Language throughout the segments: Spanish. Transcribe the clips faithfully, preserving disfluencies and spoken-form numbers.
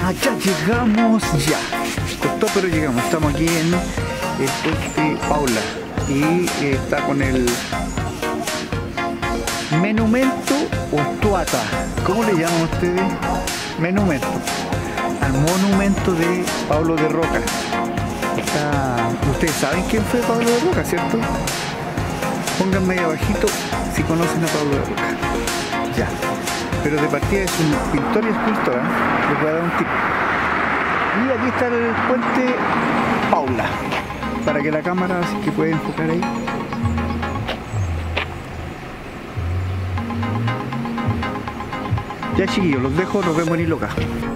Ah, ya llegamos, ya. Costó, pero llegamos. Estamos aquí en el puente Paula y eh, está con el Monumento Utuata. ¿Cómo le llaman ustedes? Monumento. Al monumento de Pablo de Roca. Está... Ustedes saben quién fue Pablo de Roca, ¿cierto? Pónganme ahí abajito si conocen a Pablo de Roca. Ya. Pero de partida es un pintor y escultor, ¿eh? Les voy a dar un tip. Y aquí está el puente Paula, para que la cámara, así que puede enfocar ahí. Ya chiquillos, los dejo, nos vemos en Iloca.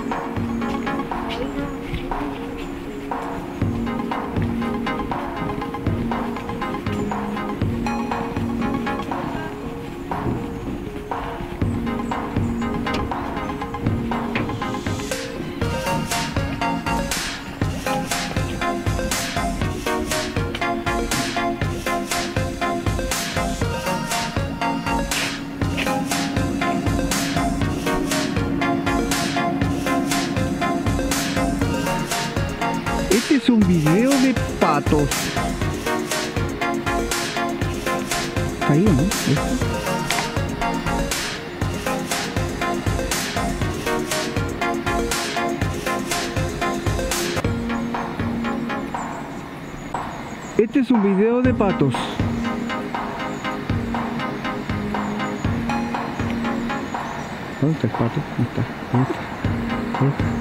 Este es un video de patos. Está ahí, ¿no? Este es un video de patos. ¿Dónde está el pato? ¿Dónde está? ¿Dónde está? ¿Dónde está?